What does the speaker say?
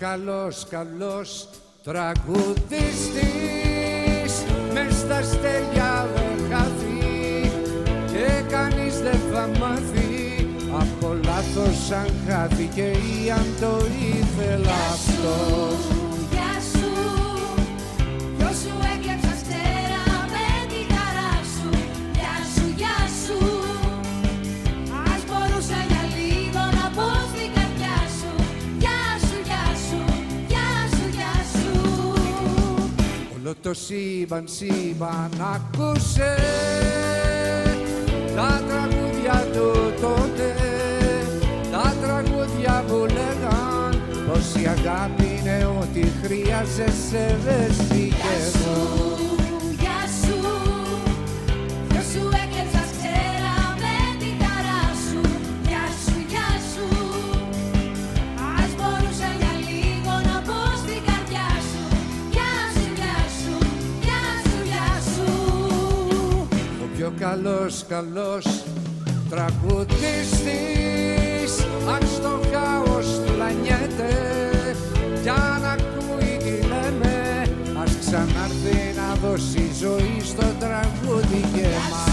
καλός τραγουδιστής μες στα στέλια δεν χαθεί και κανείς δεν θα μάθει από λάθος αν χάθηκε ή αν το ήθελε αυτός. Γεια σου, ποιος σου έκλεψε αστέρα με τη χαρά σου. Γεια σου, γεια σου, ας μπορούσα για λίγο να πω στην καρδιά σου. Γεια σου, γεια σου, γεια σου, γεια σου. Όλο το σύμπαν άκουσε τα τραγούδια του τότε, τα τραγούδια που λέγαν πως η αγάπη είναι ό,τι χρειάζεσαι, δεν φύγε εδώ. Γεια σου, ποιος σου έκλεψε αστέρα με τη χαρά σου. Γεια σου, γεια σου, ας μπορούσα για λίγο να πω στην καρδιά σου. Γεια σου, γεια σου, γεια σου, γεια σου. Ο πιο καλός τραγουδιστής αν στο χάος πλανιέται κι αν ακούει τι λέμε, ας ξανάρθει να δώσει ζωή στο τραγούδι και μας.